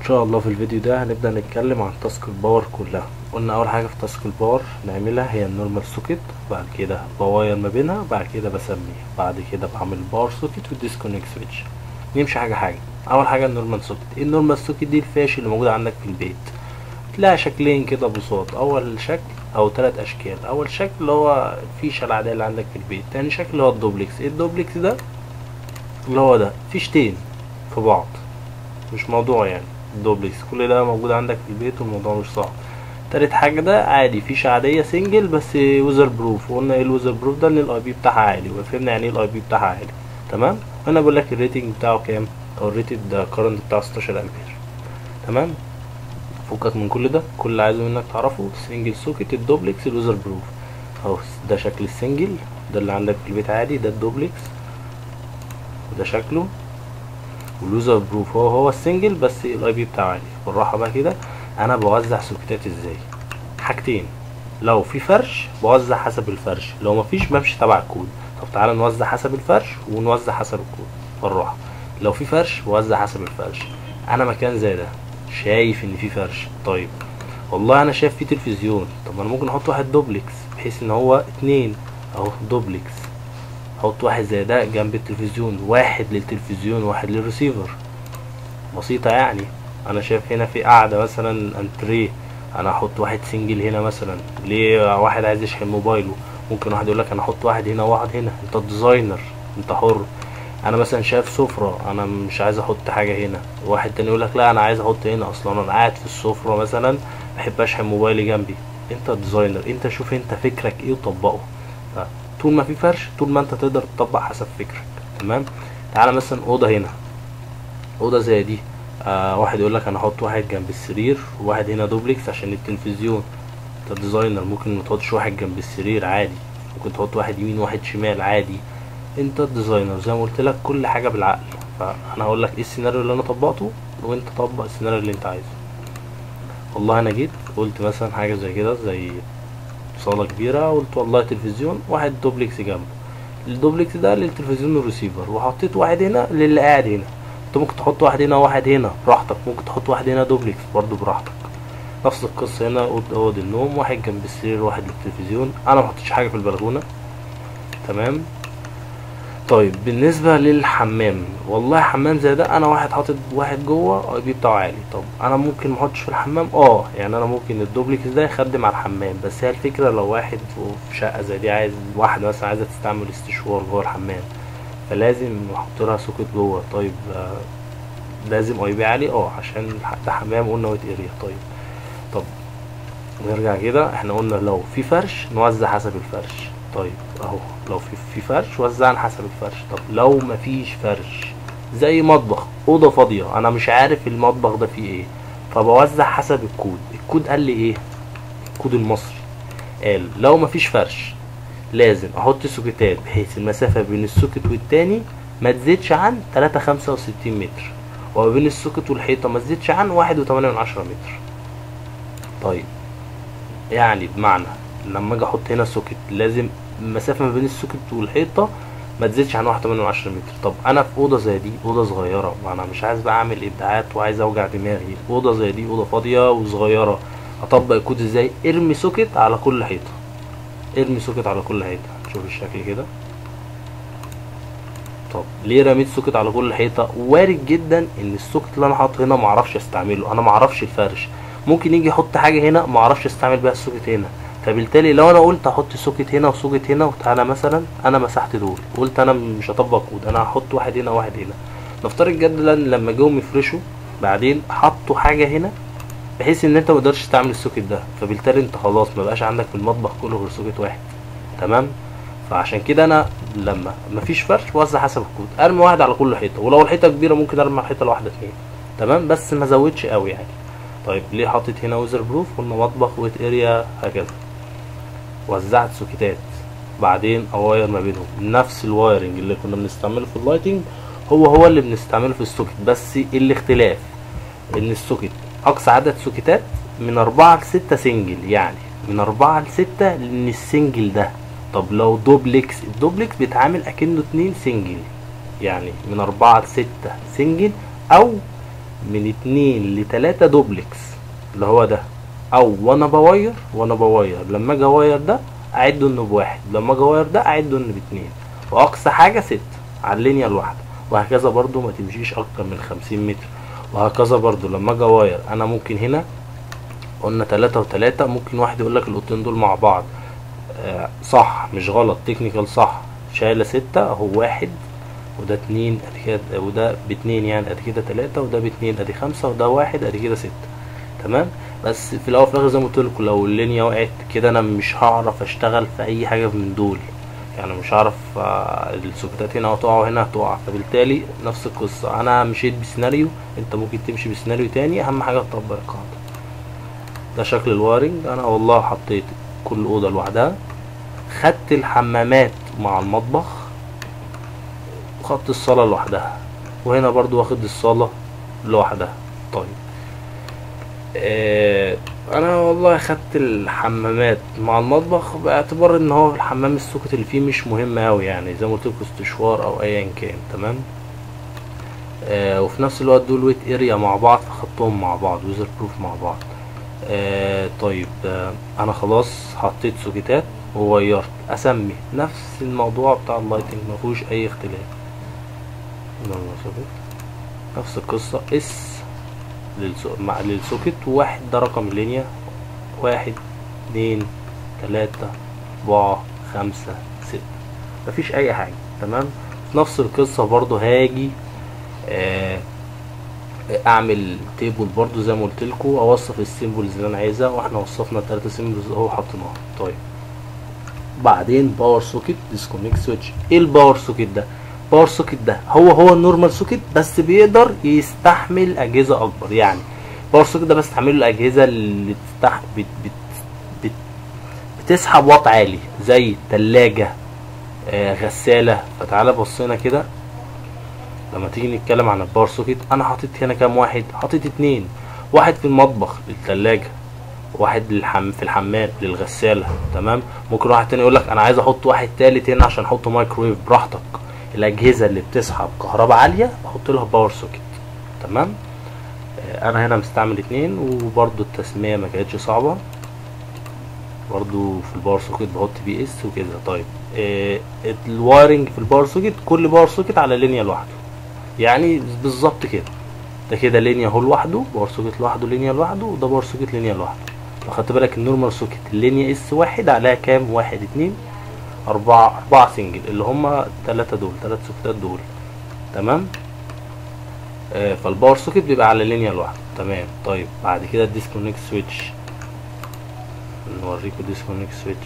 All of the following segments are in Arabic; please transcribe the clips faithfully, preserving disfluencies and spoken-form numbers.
شاء الله في الفيديو ده هنبدأ نتكلم عن تاسك الباور كلها. قلنا اول حاجة في تاسك الباور نعملها هي النورمال سوكيت، بعد كده بواير ما بينها، بعد كده بسمي، بعد كده بعمل باور سوكيت والديسكونكت سويتش. نمشي حاجة حاجة. اول حاجة النورمال سوكيت. ايه النورمال سوكيت دي؟ الفيش اللي موجودة عندك في البيت. تلاقي شكلين كده بساط، اول شكل او ثلاث اشكال. اول شكل اللي هو الفيشة العادية اللي عندك في البيت، تاني شكل اللي هو الدوبلكس. ايه الدوبلكس ده؟ اللي هو ده فيشتين في بعض، مش موضوع يعني. الدوبلكس كل ده موجود عندك في البيت والموضوع مش صعب. تالت حاجة ده عادي فيشة عادية سنجل بس ويزر بروف. وقلنا ايه الويزر بروف ده؟ ان الاي بي بتاعها عالي، وفهمنا يعني ايه الاي بي بتاعها عالي. تمام. هنا بقول لك الريتنج بتاعه كام، او الريتد كارنت بتاعه ستاشر امبير. تمام. فكك من كل ده، كل اللي عايزه منك تعرفه سنجل سوكيت، الدوبلكس، الويزر بروف. اهو ده شكل السنجل، ده اللي عندك في البيت عادي، ده الدوبلكس وده شكله. والويزر بروف هو هو السنجل بس الاي بي بتاعه عالي. بالراحه بقى كده، انا بوزع سوكيتات ازاي؟ حاجتين، لو في فرش بوزع حسب الفرش، لو مفيش بمشي تبع الكود. طب تعالى نوزع حسب الفرش ونوزع حسب الكود. بالراحه. لو في فرش بوزع حسب الفرش. انا مكان زي ده شايف ان في فرش، طيب والله انا شايف في تلفزيون، طب انا ممكن احط واحد دوبلكس بحيث ان هو اتنين اهو دوبلكس. احط واحد زي ده جنب التلفزيون، واحد للتلفزيون واحد للريسيفر. بسيطة يعني. انا شايف هنا في قاعدة مثلا انتريه، انا احط واحد سنجل هنا مثلا. ليه؟ واحد عايز يشحن موبايله. ممكن واحد يقولك انا احط واحد هنا وواحد هنا. انت الديزاينر، انت حر. انا مثلا شايف سفرة، انا مش عايز احط حاجة هنا. واحد تاني يقولك لا انا عايز احط هنا، اصلا انا قاعد في السفرة مثلا بحب اشحن موبايلي جنبي. انت الديزاينر، انت شوف انت فكرك ايه وطبقه. طول ما في فرش، طول ما انت تقدر تطبق حسب فكرك. تمام. تعالى مثلا اوضه هنا، اوضه زي دي. آه واحد يقول لك انا احط واحد جنب السرير وواحد هنا دوبلكس عشان التلفزيون. انت ديزاينر، ممكن ما تحطش واحد جنب السرير عادي، ممكن تحط واحد يمين واحد شمال عادي. انت الديزاينر زي ما قلت لك، كل حاجه بالعقل. فانا هقول لك ايه السيناريو اللي انا طبقته وانت طبق السيناريو اللي انت عايزه. والله انا جيت قلت مثلا حاجه زي كده، زي صالة كبيرة، قلت والله تلفزيون واحد دوبلكس جنبه. الدوبلكس ده للتلفزيون والريسيفر، وحطيت واحد هنا للي قاعد هنا. انت ممكن تحط واحد هنا وواحد هنا براحتك، ممكن تحط واحد هنا دوبلكس برضو براحتك. نفس القصة هنا، اوض النوم واحد جنب السرير واحد للتلفزيون. انا محطتش حاجة في البلكونة. تمام. طيب بالنسبة للحمام، والله حمام زي ده انا واحد حاطط واحد جوه اي بي بتاعه عالي. طب انا ممكن محطش في الحمام، اه يعني انا ممكن الدوبلكس ده يخدم على الحمام. بس هي الفكرة لو واحد في شقة زي دي عايز، واحد مثلا عايزة تستعمل استشوار جوه الحمام، فلازم احط لها سوكت جوه. طيب آه لازم اي بي عالي اه عشان ده حمام، قلنا ويت اريا. طيب طب نرجع كده، احنا قلنا لو في فرش نوزع حسب الفرش. طيب اهو لو في في فرش وزعنا حسب الفرش. طب لو مفيش فرش، زي مطبخ، اوضه فاضيه، انا مش عارف المطبخ ده فيه ايه، فبوزع حسب الكود. الكود قال لي ايه؟ الكود المصري قال لو مفيش فرش لازم احط سوكيتات بحيث المسافه بين السوكت والتاني ما تزيدش عن تلاتة خمسة وستين متر، وما بين السوكت والحيطه ما تزيدش عن واحد وتمانية من عشرة متر. طيب يعني بمعنى لما اجي احط هنا سوكت، لازم المسافه ما بين السوكت والحيطه ما تزيدش عن واحد وتمانية من عشرة متر. طب انا في اوضه زي دي، اوضه صغيره، وانا مش عايز بقى اعمل ابداعات وعايز اوجع دماغي. اوضه زي دي اوضه فاضيه وصغيره، اطبق الكود ازاي؟ ارمي سوكت على كل حيطه، ارمي سوكت على كل حيطه. شوف الشكل كده. طب ليه رميت سوكت على كل حيطه؟ وارد جدا ان السوكت اللي انا حاطه هنا معرفش استعمله، انا معرفش الفرش، ممكن يجي يحط حاجه هنا معرفش استعمل بيها السوكت هنا. فبالتالي لو انا قلت احط سوكت هنا وسوكت هنا، وتعالى مثلا انا مسحت دول، قلت انا مش هطبق كود، انا هحط واحد هنا وواحد هنا. نفترض جدا لما جم يفرشوا بعدين حطوا حاجه هنا بحيث ان انت مقدرش تستعمل السوكت ده، فبالتالي انت خلاص مبقاش عندك في المطبخ كله غير سوكت واحد. تمام. فعشان كده انا لما مفيش فرش بوزع حسب الكود، ارمي واحد على كل حيطه، ولو الحيطه كبيره ممكن ارمي على الحيطه الواحده اتنين. تمام. بس ما زودش قوي يعني. طيب ليه حطيت هنا ويزر بروف؟ قلنا مطبخ ويت اريا هكذا. وزعت سوكيتات، بعدين اواير ما بينهم نفس الوايرنج اللي كنا بنستعمله في اللايتنج، هو هو اللي بنستعمله في السوكت، بس الاختلاف ان السوكت اقصى عدد سوكيتات من اربعة لستة سنجل، يعني من اربعة لستة لان السنجل ده. طب لو دوبلكس، الدوبلكس بيتعامل اكنه اتنين سنجل، يعني من اربعة لستة سنجل، او من اتنين لتلاتة دوبلكس اللي هو ده، او وانا بواير وانا بواير لما اجي اواير ده اعده انه بواحد، لما اجي اواير ده اعده انه باتنين، واقصى حاجه ستة على اللينيا الواحده، وهكذا برضو ما تمشيش اكتر من خمسين متر، وهكذا برضو لما اجي اواير انا ممكن هنا قلنا تلاتة وتلاتة، ممكن واحد يقولك القطين دول مع بعض آه صح مش غلط، تكنيكال صح، شايله ستة اهو، واحد وده اتنين ادي كده، وده باتنين يعني ادي كده تلاتة، وده باتنين ادي خمسة، وده واحد ادي كده ستة، تمام. بس في الاول وفي الاخر زي ما قلت لكم لو اللينيا وقعت كده انا مش هعرف اشتغل في اي حاجه من دول، يعني مش هعرف آه السوكتات هنا هتقع وهنا هتقع، فبالتالي نفس القصه انا مشيت بسيناريو، انت ممكن تمشي بسيناريو تاني، اهم حاجه تطبق القاعده. ده شكل الوايرنج. انا والله حطيت كل اوضه لوحدها، خدت الحمامات مع المطبخ، وخدت الصاله لوحدها، وهنا برضو واخد الصاله لوحدها. طيب آه انا والله خدت الحمامات مع المطبخ باعتبار ان هو الحمام السوكت اللي فيه مش مهم اوي، يعني زي ما قلت لكم استشوار او ايا كان، تمام. آه وفي نفس الوقت دول ويت اريا مع بعض، فخدتهم مع بعض ويزر بروف مع بعض. آه طيب آه انا خلاص حطيت سوكتات وغيرت، اسمي نفس الموضوع بتاع اللايتنج مفيهوش اي اختلاف، نفس القصه، اس مع للسوكت، وواحد ده رقم اللينيا، واحد اتنين تلاتة اربعة خمسة ستة، مفيش اي حاجة، تمام. في نفس القصة برضو هاجي آه اعمل تيبل برضو زي ما قلت لكم، اوصف السيمبلز اللي انا عايزها، واحنا وصفنا التلاتة سيمبلز اهو حطيناها. طيب بعدين باور سوكت ديسكونكت سويتش. ايه الباور سوكت ده؟ باور سوكت ده هو هو النورمال سوكت بس بيقدر يستحمل اجهزه اكبر، يعني باور سوكت ده بستعمله الاجهزه اللي بتستح... بت... بت... بت... بتسحب واط عالي زي تلاجة آه غساله. فتعالى بصينا كده لما تيجي نتكلم عن الباور سوكت، انا حاطط هنا كام واحد؟ حاطط اتنين، واحد في المطبخ للتلاجة، واحد للحم في الحمام للغساله، تمام. ممكن واحد تاني يقولك انا عايز احط واحد تالت هنا عشان احط مايكرويف، براحتك. الاجهزه اللي بتسحب كهرباء عاليه بحط لها باور سوكت، تمام. آه انا هنا مستعمل اتنين، وبرده التسميه ما كانتش صعبه، برده في الباور سوكت بحط بي اس وكده. طيب آه الوايرنج في الباور سوكت، كل باور سوكت على لينيا لوحده، يعني بالظبط كده، ده كده لينيا اهو لوحده، باور سوكت لوحده، لينيا لوحده، وده باور سوكت لينيا لوحده. لو خدت بالك النورمال سوكت اللينيا اس واحد عليها كام؟ واحد اتنين اربعة، اربعة سنجل اللي هما التلاتة دول، تلات سوكتات دول، تمام. آه فالباور سوكت بيبقى على لينيا لوحده، تمام. طيب بعد كده الديسكونكت سويتش، نوريكم ديسكونكت سويتش.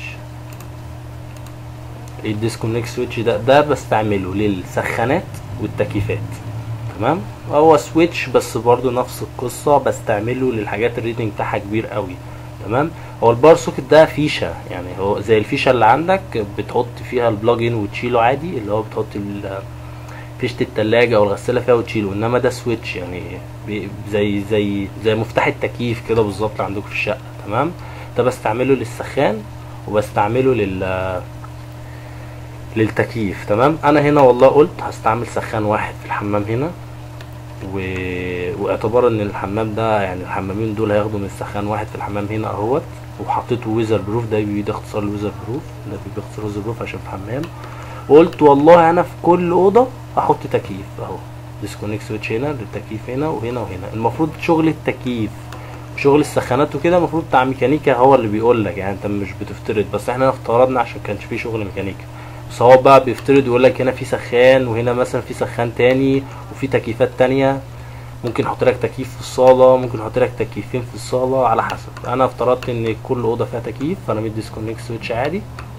ايه الديسكونكت سويتش ده؟ ده بستعمله للسخانات والتكييفات، تمام. هو سويتش بس برضو نفس القصه، بستعمله للحاجات الريتنج بتاعها كبير قوي، تمام. هو الباور سوكت ده فيشه، يعني هو زي الفيشه اللي عندك بتحط فيها البلاجن وتشيله عادي، اللي هو بتحط فيشه التلاجة او الغساله فيها وتشيله، انما ده سويتش يعني زي زي زي مفتاح التكييف كده بالظبط اللي عندكم في الشقه، تمام. ده بستعمله للسخان وبستعمله لل للتكييف، تمام. انا هنا والله قلت هستعمل سخان واحد في الحمام هنا، و... واعتبار ان الحمام ده يعني الحمامين دول هياخدوا من السخان واحد في الحمام هنا اهوت، وحطيته ويزر بروف، ده بيبقى اختصار الويزر بروف، ده بيبقى اختصار الويزر بروف عشان في الحمام. وقلت والله انا في كل اوضه احط تكييف اهو، ديسكونكت سويتش هنا للتكييف هنا وهنا وهنا. المفروض شغل التكييف وشغل السخانات وكده المفروض بتاع ميكانيكا هو اللي بيقول لك، يعني انت مش بتفترض، بس احنا افترضنا عشان كانش في شغل ميكانيكا، بس هو بقى بيفترض يقول لك هنا في سخان، وهنا مثلا في سخان تاني، وفي تكييفات تانية، ممكن احط لك تكييف في الصاله، ممكن احط لك تكييفين في الصاله على حسب. انا افترضت ان كل اوضه فيها تكييف، فانا مدي ديسكونكت سويتش عادي،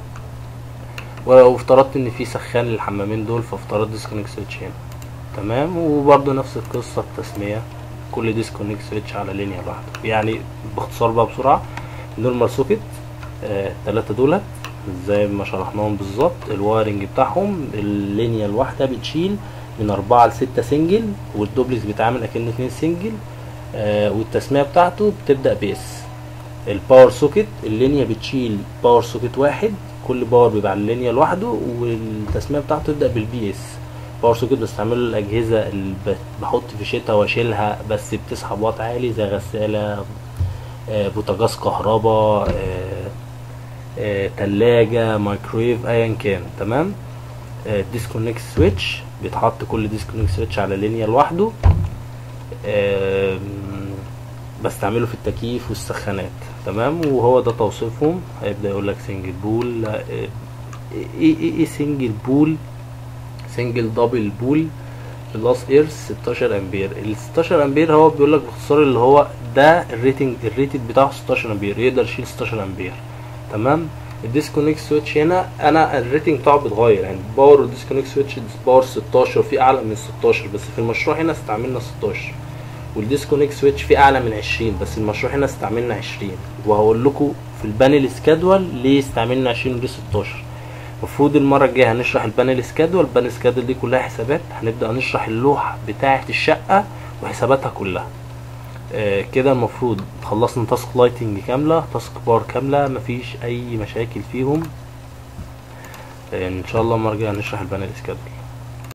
وافترضت ان في سخان للحمامين دول، فافترضت ديسكونكت سويتش هنا، تمام. وبرده نفس القصه التسميه، كل ديسكونكت سويتش على لينيا لوحده. يعني باختصار بقى بسرعه، النورمال سوكت آه تلاتة دولت زي ما شرحناهم بالظبط، الوايرنج بتاعهم اللينيا الواحده بتشيل من اربعة لستة سنجل، والدوبلكس بيتعامل اكنه اتنين سنجل، آه والتسميه بتاعته بتبدا باس. الباور سوكت اللينيا بتشيل باور سوكت واحد، كل باور بيبقى على اللينيا لوحده، والتسميه بتاعته تبدا بالبي اس. باور سوكت بستعمله للاجهزه اللي بحط في شتاء واشيلها بس بتسحب واط عالي، زي غساله، آه بوتاجاز كهرباء، آه آه تلاجة، مايكرويف، ايا كان. تمام. آه ديسكونكت سويتش بيتحط كل ديسكونكت سويتش على لينيا لوحده. آه بستعمله في التكييف والسخانات. تمام. وهو ده توصيفهم. هيبدأ يقول لك سنجل بول. آه ايه ايه ايه سنجل بول، سنجل دبل بول بلس ايرث ستاشر امبير. ال ستاشر امبير هو بيقول لك باختصار اللي هو ده الريتنج، الريتد بتاعه ستاشر امبير، يقدر يشيل ستاشر امبير. تمام. الديسكونكت سويتش هنا انا الريتنج بتاعه بيتغير، يعني باور الديسكونكت سويتش باور ستاشر، في اعلى من ستاشر بس في المشروع هنا استعملنا ستاشر، والديسكونكت سويتش في اعلى من عشرين بس المشروع هنا استعملنا عشرين. وهقول لكم في البانل سكادول ليه استعملنا عشرين وليه ستاشر. المفروض المره الجايه هنشرح البانل سكادول. البانل سكادول دي كلها حسابات، هنبدا نشرح اللوحه بتاعه الشقه وحساباتها كلها. آه كده المفروض خلصنا تاسك لايتنج كامله، تاسك بار كامله، مفيش اي مشاكل فيهم. آه ان شاء الله المره الجايه هنشرح البانل سكادول.